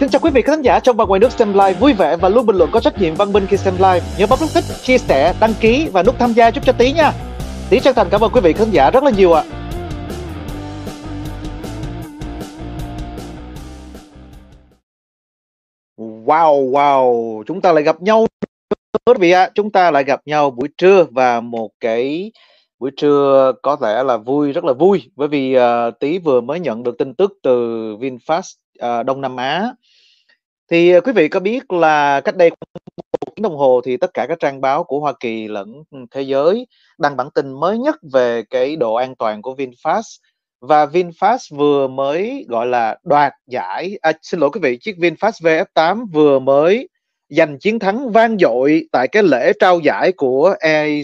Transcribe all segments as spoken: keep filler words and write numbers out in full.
Xin chào quý vị khán giả trong và ngoài nước xem live, vui vẻ và luôn bình luận có trách nhiệm văn minh khi xem live. Nhớ bấm nút thích, chia sẻ, đăng ký và nút tham gia giúp cho Tí nha. Tí chân thành cảm ơn quý vị khán giả rất là nhiều ạ. Wow, wow, chúng ta lại gặp nhau quý vị ạ. Chúng ta lại gặp nhau buổi trưa và một cái buổi trưa có lẽ là vui, rất là vui, bởi vì uh, Tí vừa mới nhận được tin tức từ VinFast uh, Đông Nam Á. Thì uh, quý vị có biết là cách đây một tiếng đồng hồ thì tất cả các trang báo của Hoa Kỳ lẫn thế giới đăng bản tin mới nhất về cái độ an toàn của VinFast. Và VinFast vừa mới gọi là đoạt giải, à, xin lỗi quý vị, chiếc VinFast vê ép tám vừa mới giành chiến thắng vang dội tại cái lễ trao giải của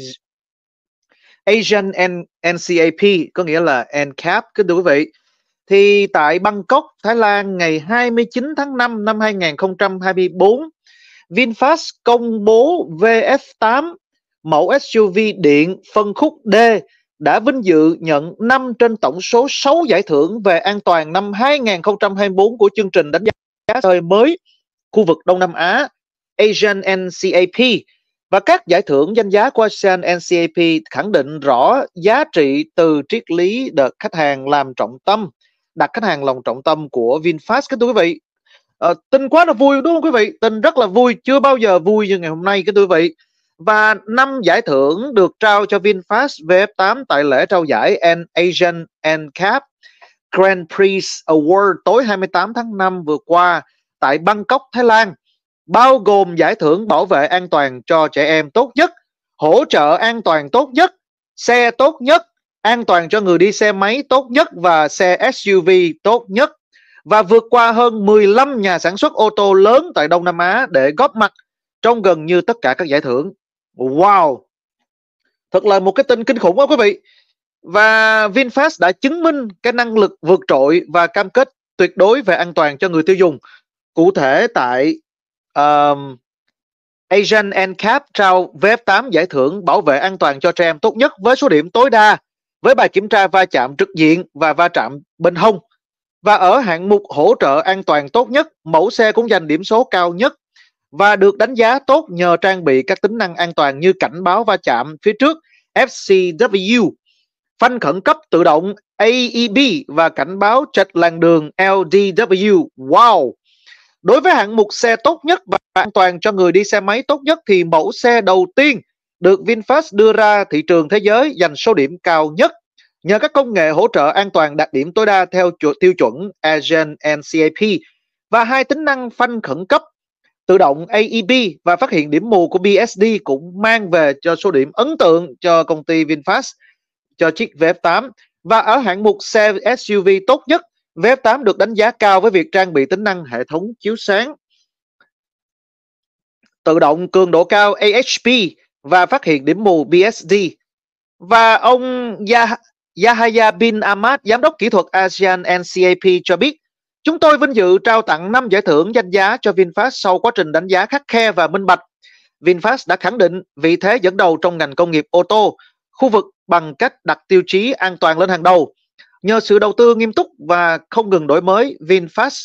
Asian en xê a pê, có nghĩa là en cáp, kính thưa quý vị. Thì tại Bangkok, Thái Lan ngày hai mươi chín tháng năm năm hai nghìn không trăm hai mươi tư, VinFast công bố vê ép tám, mẫu ét u vê điện phân khúc D, đã vinh dự nhận năm trên tổng số sáu giải thưởng về an toàn năm hai nghìn không trăm hai mươi tư của chương trình đánh giá thời mới khu vực Đông Nam Á Asian en xê a pê. Và các giải thưởng danh giá của Asian en xê a pê khẳng định rõ giá trị từ triết lý được khách hàng làm trọng tâm, đặt khách hàng lòng trọng tâm của VinFast. Kính thưa quý vị, à, tin quá là vui đúng không quý vị? Tin rất là vui, chưa bao giờ vui như ngày hôm nay kính thưa quý vị. Và năm giải thưởng được trao cho VinFast vê ép tám tại lễ trao giải Asian en cáp Grand Prix Award tối hai mươi tám tháng năm vừa qua tại Bangkok, Thái Lan, bao gồm giải thưởng bảo vệ an toàn cho trẻ em tốt nhất, hỗ trợ an toàn tốt nhất, xe tốt nhất, an toàn cho người đi xe máy tốt nhất và xe ét u vê tốt nhất, và vượt qua hơn mười lăm nhà sản xuất ô tô lớn tại Đông Nam Á để góp mặt trong gần như tất cả các giải thưởng. Wow, thật là một cái tin kinh khủng đó quý vị. Và VinFast đã chứng minh cái năng lực vượt trội và cam kết tuyệt đối về an toàn cho người tiêu dùng. Cụ thể tại um, Asian en cáp trao vê ép tám giải thưởng bảo vệ an toàn cho trẻ em tốt nhất với số điểm tối đa, với bài kiểm tra va chạm trực diện và va chạm bên hông. Và ở hạng mục hỗ trợ an toàn tốt nhất, mẫu xe cũng giành điểm số cao nhất và được đánh giá tốt nhờ trang bị các tính năng an toàn như cảnh báo va chạm phía trước ép xê vê, phanh khẩn cấp tự động a e bê và cảnh báo trật làn đường lờ đê vê. Wow! Đối với hạng mục xe tốt nhất và an toàn cho người đi xe máy tốt nhất thì mẫu xe đầu tiên được VinFast đưa ra thị trường thế giới giành số điểm cao nhất nhờ các công nghệ hỗ trợ an toàn đạt điểm tối đa theo tiêu chuẩn Asian en xê a pê và hai tính năng phanh khẩn cấp tự động a e bê và phát hiện điểm mù của bê ét đê cũng mang về cho số điểm ấn tượng cho công ty VinFast cho chiếc vê ép tám. Và ở hạng mục xe ét u vê tốt nhất, vê ép tám được đánh giá cao với việc trang bị tính năng hệ thống chiếu sáng tự động cường độ cao a hát pê và phát hiện điểm mù bê ét đê. Và ông Yah Yahya bin Ahmad, giám đốc kỹ thuật Asian en xê a pê cho biết, chúng tôi vinh dự trao tặng năm giải thưởng danh giá cho VinFast sau quá trình đánh giá khắt khe và minh bạch. VinFast đã khẳng định vị thế dẫn đầu trong ngành công nghiệp ô tô khu vực bằng cách đặt tiêu chí an toàn lên hàng đầu. Nhờ sự đầu tư nghiêm túc và không ngừng đổi mới, VinFast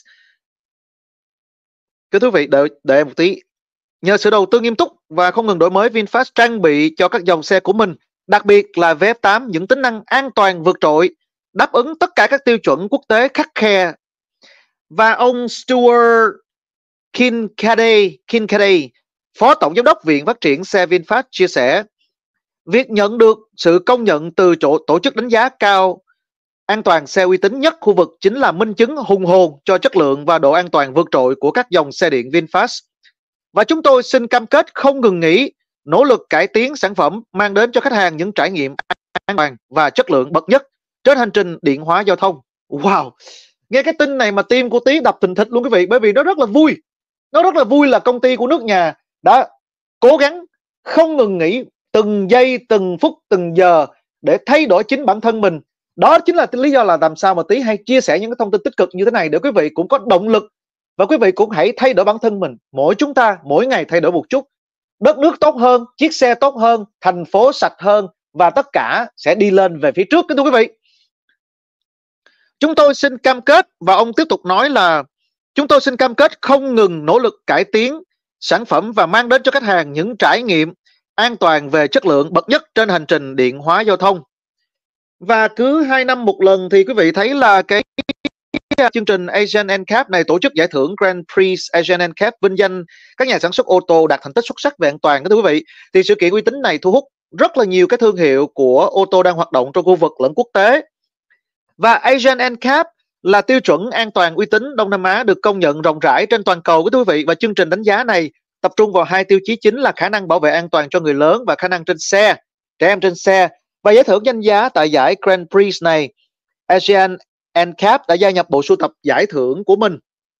Kính thưa quý vị, đợi, đợi một tí. Nhờ sự đầu tư nghiêm túc và không ngừng đổi mới, VinFast trang bị cho các dòng xe của mình, đặc biệt là vê ép tám, những tính năng an toàn vượt trội, đáp ứng tất cả các tiêu chuẩn quốc tế khắt khe. Và ông Stuart Kincaid, Kincaid, Phó Tổng Giám đốc Viện Phát triển xe VinFast chia sẻ, việc nhận được sự công nhận từ chỗ tổ chức đánh giá cao an toàn xe uy tín nhất khu vực chính là minh chứng hùng hồn cho chất lượng và độ an toàn vượt trội của các dòng xe điện VinFast. Và chúng tôi xin cam kết không ngừng nghỉ, nỗ lực cải tiến sản phẩm, mang đến cho khách hàng những trải nghiệm an toàn và chất lượng bậc nhất trên hành trình điện hóa giao thông. Wow! Nghe cái tin này mà tim của Tí đập thình thịch luôn quý vị, bởi vì nó rất là vui. Nó rất là vui là công ty của nước nhà đã cố gắng không ngừng nghỉ từng giây, từng phút, từng giờ để thay đổi chính bản thân mình. Đó chính là lý do là làm sao mà Tí hay chia sẻ những cái thông tin tích cực như thế này để quý vị cũng có động lực. Và quý vị cũng hãy thay đổi bản thân mình. Mỗi chúng ta, mỗi ngày thay đổi một chút. Đất nước tốt hơn, chiếc xe tốt hơn, thành phố sạch hơn và tất cả sẽ đi lên về phía trước. Kính thưa quý vị, chúng tôi xin cam kết, và ông tiếp tục nói là Chúng tôi xin cam kết không ngừng nỗ lực cải tiến sản phẩm và mang đến cho khách hàng những trải nghiệm an toàn về chất lượng bậc nhất trên hành trình điện hóa giao thông. Và cứ hai năm một lần thì quý vị thấy là cái chương trình Asian en cáp này tổ chức giải thưởng Grand Prix Asian en cáp vinh danh các nhà sản xuất ô tô đạt thành tích xuất sắc về an toàn. Thưa quý vị, thì sự kiện uy tín này thu hút rất là nhiều cái thương hiệu của ô tô đang hoạt động trong khu vực lẫn quốc tế. Và Asian en cáp là tiêu chuẩn an toàn uy tín Đông Nam Á được công nhận rộng rãi trên toàn cầu, quý vị. Và chương trình đánh giá này tập trung vào hai tiêu chí chính là khả năng bảo vệ an toàn cho người lớn và khả năng trên xe, trẻ em trên xe. Và giải thưởng danh giá tại giải Grand Prix này, Asian en cáp đã gia nhập bộ sưu tập giải thưởng của mình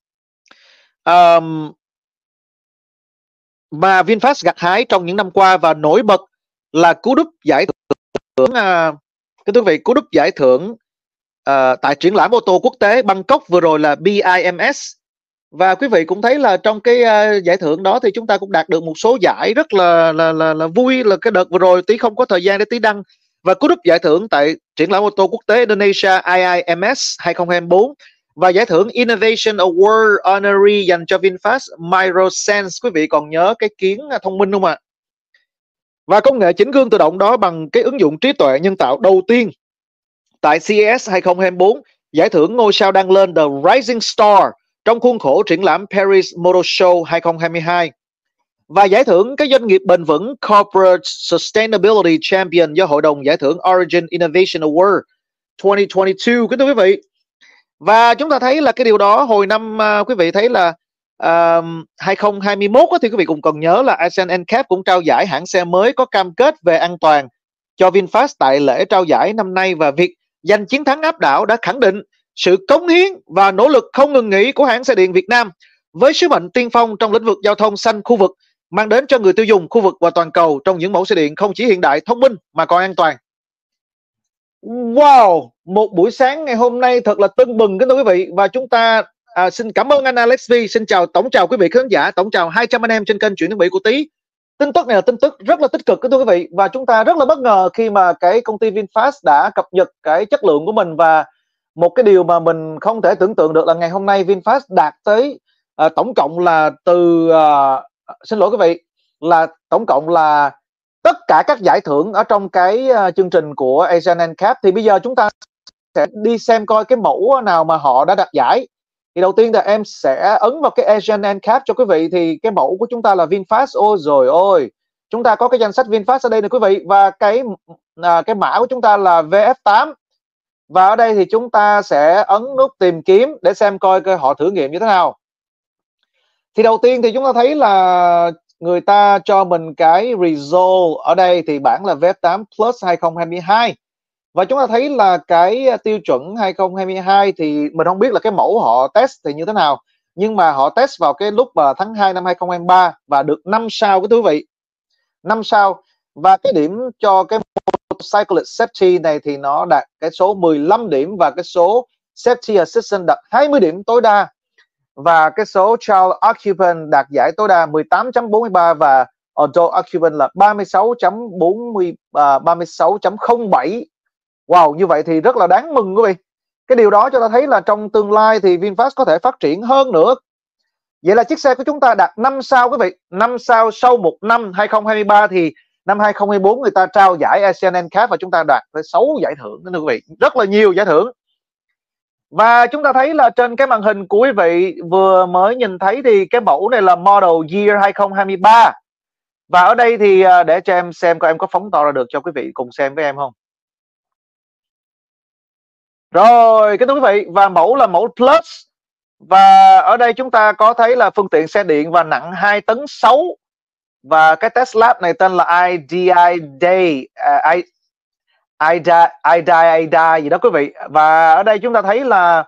um, mà VinFast gặt hái trong những năm qua, và nổi bật là cú đúp giải thưởng uh, cái quý vị cú đúp giải thưởng uh, tại triển lãm ô tô quốc tế Bangkok vừa rồi là B I M S. Và quý vị cũng thấy là trong cái uh, giải thưởng đó thì chúng ta cũng đạt được một số giải rất là là, là là vui. Là cái đợt vừa rồi tí không có thời gian để tí đăng, và cú đúp giải thưởng tại triển lãm ô tô quốc tế Indonesia I I M S hai không hai tư, và giải thưởng Innovation Award Honorary dành cho VinFast MicroSense. Quý vị còn nhớ cái kiến thông minh không ạ? Và công nghệ chỉnh gương tự động đó bằng cái ứng dụng trí tuệ nhân tạo đầu tiên tại C E S hai không hai tư, giải thưởng ngôi sao đang lên The Rising Star trong khuôn khổ triển lãm Paris Motor Show hai không hai hai, và giải thưởng cái doanh nghiệp bền vững Corporate Sustainability Champion do Hội đồng Giải thưởng Origin Innovation Award hai không hai hai, kính thưa quý vị. Và chúng ta thấy là cái điều đó hồi năm uh, quý vị thấy là uh, hai không hai mốt thì quý vị cũng cần nhớ là Asian en cáp cũng trao giải hãng xe mới có cam kết về an toàn cho VinFast tại lễ trao giải năm nay, và việc giành chiến thắng áp đảo đã khẳng định sự cống hiến và nỗ lực không ngừng nghỉ của hãng xe điện Việt Nam với sứ mệnh tiên phong trong lĩnh vực giao thông xanh khu vực, mang đến cho người tiêu dùng khu vực và toàn cầu trong những mẫu xe điện không chỉ hiện đại, thông minh mà còn an toàn. Wow, một buổi sáng ngày hôm nay thật là tưng bừng kính thưa quý vị. Và chúng ta à, xin cảm ơn anh Alex V, xin chào tổng chào quý vị khán giả, tổng chào hai trăm anh em trên kênh Chuyện Thiết Bị của Tý. Tin tức này là tin tức rất là tích cực kính thưa quý vị, và chúng ta rất là bất ngờ khi mà cái công ty VinFast đã cập nhật cái chất lượng của mình. Và một cái điều mà mình không thể tưởng tượng được là ngày hôm nay VinFast đạt tới à, tổng cộng là từ à, xin lỗi quý vị là tổng cộng là tất cả các giải thưởng ở trong cái uh, chương trình của Asian en cáp. Thì bây giờ chúng ta sẽ đi xem coi cái mẫu nào mà họ đã đạt giải. Thì đầu tiên là em sẽ ấn vào cái Asian en cáp cho quý vị. Thì cái mẫu của chúng ta là VinFast. Ôi rồi ôi, chúng ta có cái danh sách VinFast ở đây nè quý vị. Và cái à, cái mã của chúng ta là V F tám. Và ở đây thì chúng ta sẽ ấn nút tìm kiếm để xem coi, coi họ thử nghiệm như thế nào. Thì đầu tiên thì chúng ta thấy là người ta cho mình cái result ở đây thì bản là V F tám Plus hai không hai hai. Và chúng ta thấy là cái tiêu chuẩn hai không hai hai thì mình không biết là cái mẫu họ test thì như thế nào, nhưng mà họ test vào cái lúc mà tháng hai năm hai không hai ba và được năm sao cái quý vị. năm sao. Và cái điểm cho cái Cyclist Safety này thì nó đạt cái số mười lăm điểm, và cái số Safety Assistant đạt hai mươi điểm tối đa, và cái số Child Occupant đạt giải tối đa mười tám chấm bốn mươi ba, và Adult Occupant là ba mươi sáu chấm bốn mươi, uh, ba mươi sáu chấm không bảy. Wow, như vậy thì rất là đáng mừng quý vị. Cái điều đó cho ta thấy là trong tương lai thì VinFast có thể phát triển hơn nữa. Vậy là chiếc xe của chúng ta đạt năm sao quý vị. năm sao sau một năm hai không hai ba, thì năm hai không hai tư người ta trao giải Asian en cáp và chúng ta đạt tới sáu giải thưởng đó quý vị. Rất là nhiều giải thưởng. Và chúng ta thấy là trên cái màn hình của quý vị vừa mới nhìn thấy thì cái mẫu này là Model Year hai không hai ba. Và ở đây thì để cho em xem coi em có phóng to ra được cho quý vị cùng xem với em không. Rồi, cái thưa quý vị, và mẫu là mẫu Plus. Và ở đây chúng ta có thấy là phương tiện xe điện và nặng hai tấn sáu. Và cái test lab này tên là I D I Day, uh, I, IDA, IDA, IDA gì đó quý vị. Và ở đây chúng ta thấy là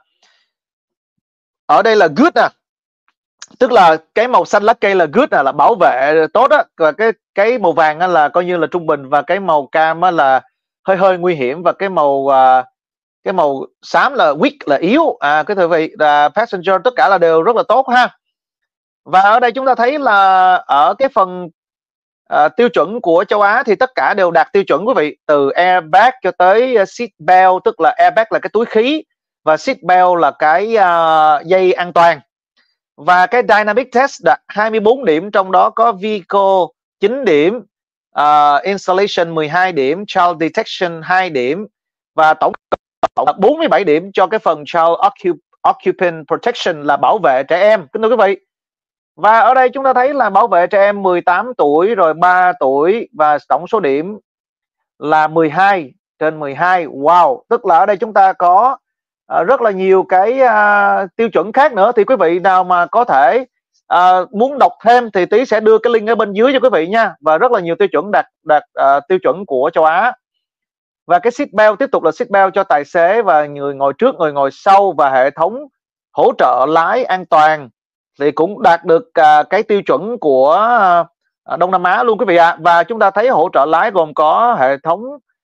ở đây là good nè, tức là cái màu xanh lá cây là good nè, là bảo vệ tốt á, và cái cái màu vàng á là coi như là trung bình, và cái màu cam á là hơi hơi nguy hiểm, và cái màu uh, cái màu xám là weak, là yếu. À, cái thưa vị là passenger tất cả là đều rất là tốt ha. Và ở đây chúng ta thấy là ở cái phần uh, tiêu chuẩn của châu Á thì tất cả đều đạt tiêu chuẩn quý vị, từ airbag cho tới seat belt, tức là airbag là cái túi khí và seat belt là cái uh, dây an toàn. Và cái Dynamic Test đạt hai mươi bốn điểm, trong đó có Vehicle chín điểm, uh, Installation mười hai điểm, Child Detection hai điểm, và tổng cộng bốn mươi bảy điểm cho cái phần Child Occupant Protection là bảo vệ trẻ em, kính thưa quý vị. Và ở đây chúng ta thấy là bảo vệ trẻ em mười tám tuổi, rồi ba tuổi, và tổng số điểm là mười hai trên mười hai. Wow, tức là ở đây chúng ta có uh, rất là nhiều cái uh, tiêu chuẩn khác nữa. Thì quý vị nào mà có thể uh, muốn đọc thêm thì tí sẽ đưa cái link ở bên dưới cho quý vị nha. Và rất là nhiều tiêu chuẩn đạt đạt uh, tiêu chuẩn của châu Á. Và cái seatbelt tiếp tục là seatbelt cho tài xế và người ngồi trước, người ngồi sau, và hệ thống hỗ trợ lái an toàn thì cũng đạt được uh, cái tiêu chuẩn của uh, Đông Nam Á luôn quý vị ạ. À. Và chúng ta thấy hỗ trợ lái gồm có hệ thống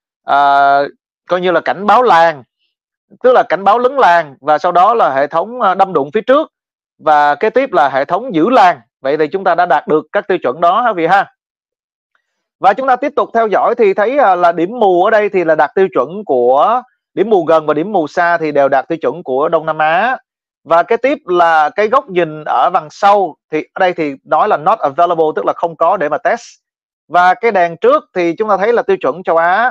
uh, coi như là cảnh báo làn, tức là cảnh báo lấn làn, và sau đó là hệ thống đâm đụng phía trước, và kế tiếp là hệ thống giữ làn. Vậy thì chúng ta đã đạt được các tiêu chuẩn đó ha quý vị ha. Và chúng ta tiếp tục theo dõi thì thấy uh, là điểm mù ở đây thì là đạt tiêu chuẩn của điểm mù gần và điểm mù xa thì đều đạt tiêu chuẩn của Đông Nam Á. Và cái tiếp là cái góc nhìn ở đằng sau thì ở đây thì nói là not available, tức là không có để mà test. Và cái đèn trước thì chúng ta thấy là tiêu chuẩn châu Á.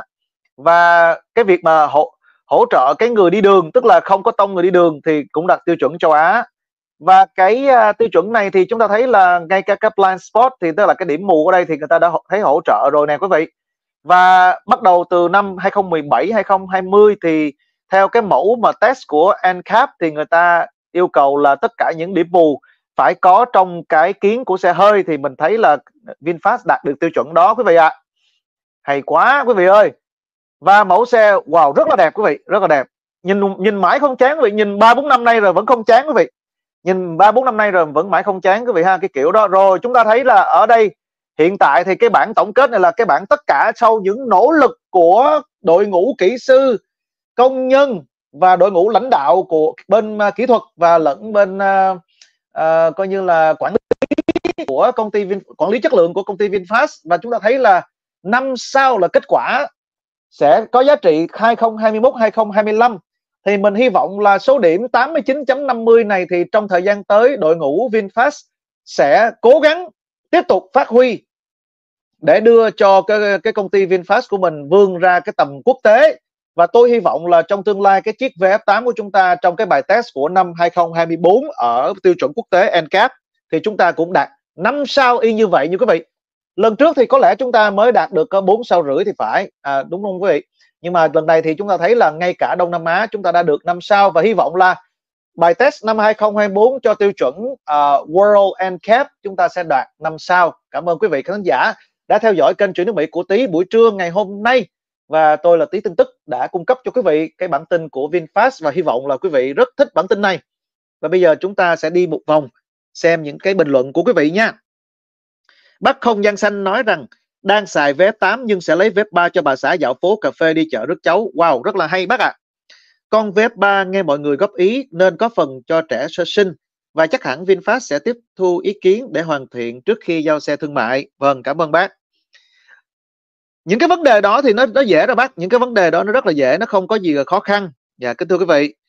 Và cái việc mà hỗ, hỗ trợ cái người đi đường, tức là không có tông người đi đường, thì cũng đạt tiêu chuẩn châu Á. Và cái uh, tiêu chuẩn này thì chúng ta thấy là ngay cả cái blind spot thì tức là cái điểm mù ở đây thì người ta đã thấy hỗ trợ rồi nè quý vị. Và bắt đầu từ năm hai không một bảy hai không hai không thì theo cái mẫu mà test của en cáp thì người ta yêu cầu là tất cả những điểm mù phải có trong cái kiến của xe hơi, thì mình thấy là VinFast đạt được tiêu chuẩn đó quý vị ạ. À. Hay quá quý vị ơi. Và mẫu xe wow rất là đẹp quý vị, rất là đẹp. Nhìn nhìn mãi không chán quý vị, nhìn ba bốn năm nay rồi vẫn không chán quý vị. Nhìn ba bốn năm nay rồi vẫn mãi không chán quý vị ha, cái kiểu đó. Rồi chúng ta thấy là ở đây hiện tại thì cái bản tổng kết này là cái bản tất cả sau những nỗ lực của đội ngũ kỹ sư, công nhân và đội ngũ lãnh đạo của bên uh, kỹ thuật và lẫn bên uh, uh, coi như là quản lý của công ty Vin, quản lý chất lượng của công ty VinFast. Và chúng ta thấy là năm sau là kết quả sẽ có giá trị hai không hai mốt hai không hai lăm. Thì mình hy vọng là số điểm tám mươi chín chấm năm mươi này thì trong thời gian tới đội ngũ VinFast sẽ cố gắng tiếp tục phát huy để đưa cho cái, cái công ty VinFast của mình vươn ra cái tầm quốc tế. Và tôi hy vọng là trong tương lai cái chiếc vê ép tám của chúng ta trong cái bài test của năm hai không hai tư ở tiêu chuẩn quốc tế en cáp thì chúng ta cũng đạt năm sao y như vậy như quý vị. Lần trước thì có lẽ chúng ta mới đạt được bốn sao rưỡi thì phải, à, đúng không quý vị? Nhưng mà lần này thì chúng ta thấy là ngay cả Đông Nam Á chúng ta đã được năm sao, và hy vọng là bài test năm hai không hai tư cho tiêu chuẩn uh, World en cáp chúng ta sẽ đạt năm sao. Cảm ơn quý vị khán giả đã theo dõi kênh Chuyện nước Mỹ của Tí buổi trưa ngày hôm nay. Và tôi là Tí Tin Tức đã cung cấp cho quý vị cái bản tin của VinFast và hy vọng là quý vị rất thích bản tin này. Và bây giờ chúng ta sẽ đi một vòng xem những cái bình luận của quý vị nha. Bác Không Gian Xanh nói rằng đang xài vê ép tám nhưng sẽ lấy vê ép ba cho bà xã dạo phố cà phê đi chợ rước cháu. Wow, rất là hay bác ạ. À. Con vê ép ba nghe mọi người góp ý nên có phần cho trẻ sơ sinh và chắc hẳn VinFast sẽ tiếp thu ý kiến để hoàn thiện trước khi giao xe thương mại. Vâng, cảm ơn bác. Những cái vấn đề đó thì nó nó dễ rồi bác, những cái vấn đề đó nó rất là dễ, nó không có gì là khó khăn. Dạ kính thưa quý vị.